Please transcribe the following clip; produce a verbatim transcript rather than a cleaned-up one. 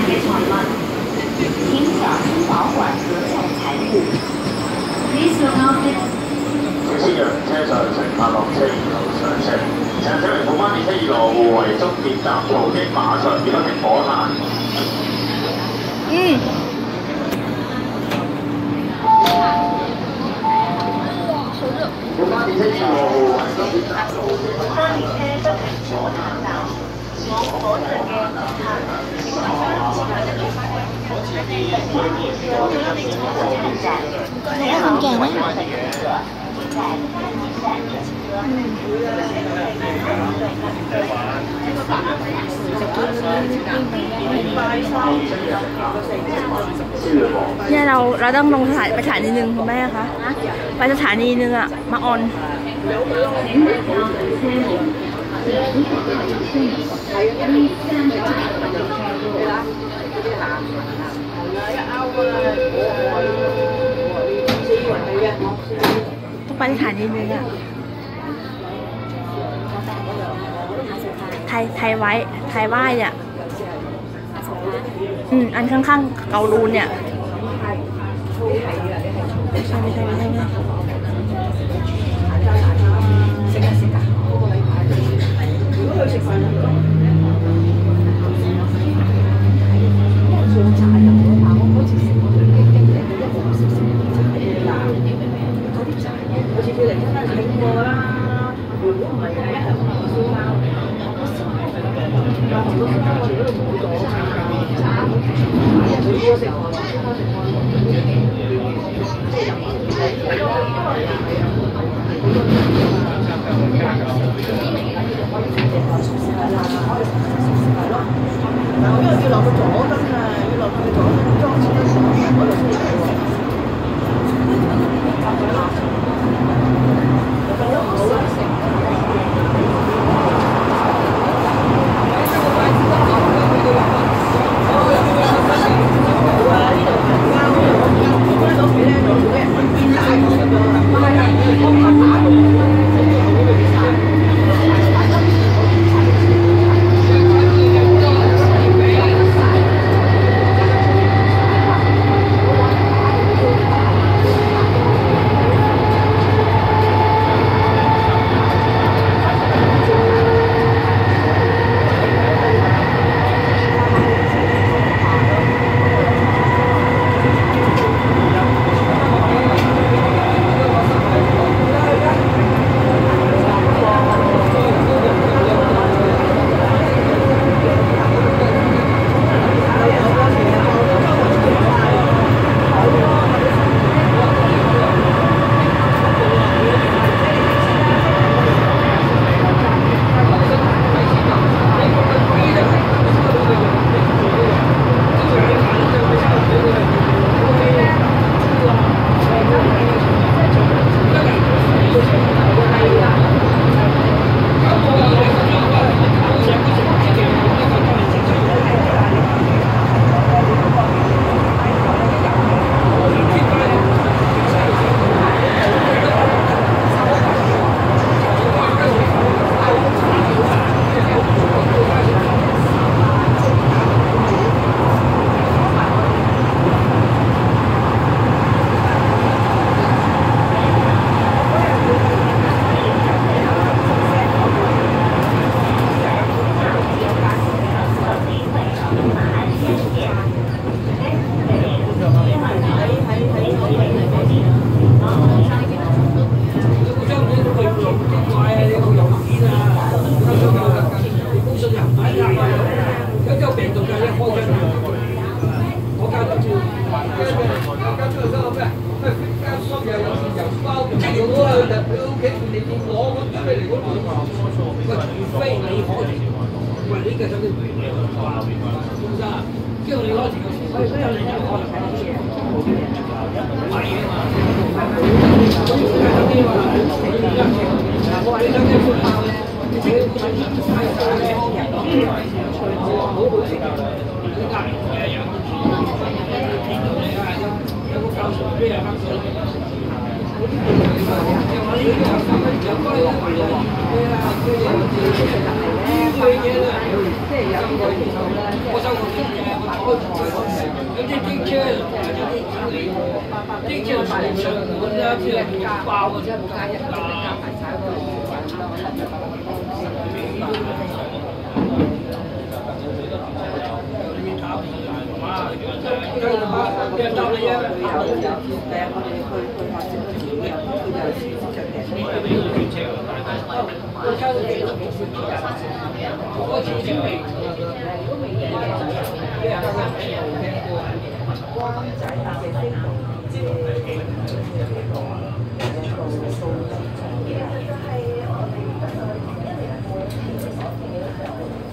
嘅財物，請小心保管各項財物。Please look after。請先讓車上乘客落車，然後上車。請請嚟土灣列車二路互為終點站，途經馬上變不停火炭。嗯。土灣列車二路互為終點站，途經馬上變不停火炭。我火車嘅乘客。你好勁啊！เนี่ยเราเราต้องลงสถานไปสถานีหนึ่งคุณแม่คะไปสถานีหนึ่งอะมาออนต้องไปสถานีหนึ่งอะไทยไทยไว้ไทยไหว้เนี่ยอืมอันข้างๆเกาลูนเนี่ยไม่ใช่ไม่ใช่ไม่ใช่ไม่ใช่ Hãy subscribe cho kênh Ghiền Mì Gõ để không bỏ lỡ